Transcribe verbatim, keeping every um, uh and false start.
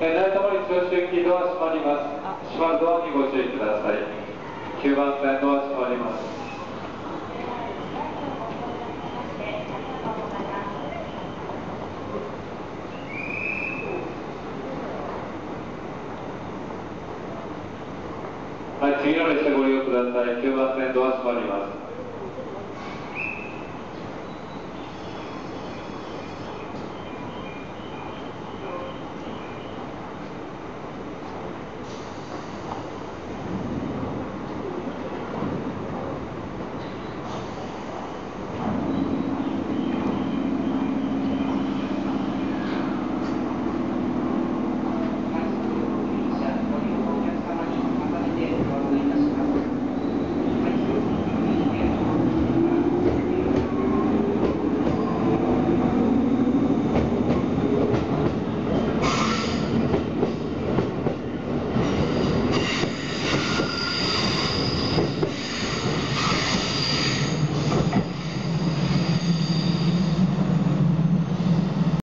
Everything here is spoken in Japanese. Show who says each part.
Speaker 1: えー、成田森銚子行きドア閉まります。閉まるドアにご注意ください。きゅうばん線ドア閉まります。はい、次の列車ご利用ください。きゅうばん線ドア閉まります。